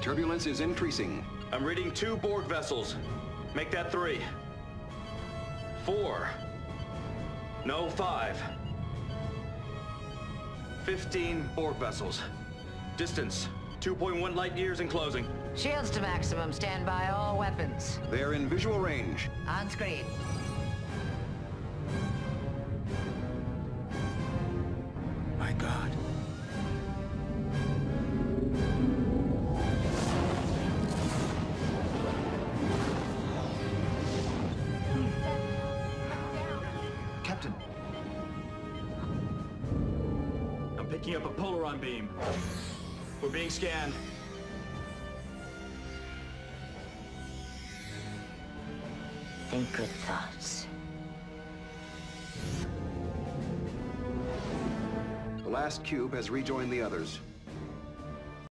Turbulence is increasing. I'm reading 2 Borg vessels. Make that 3. 4. No, 5. 15 Borg vessels. Distance, 2.1 light years and closing. Shields to maximum. Stand by all weapons. They're in visual range. On screen. My God. Captain. I'm picking up a Polaron beam. We're being scanned. Think good thoughts. The last cube has rejoined the others.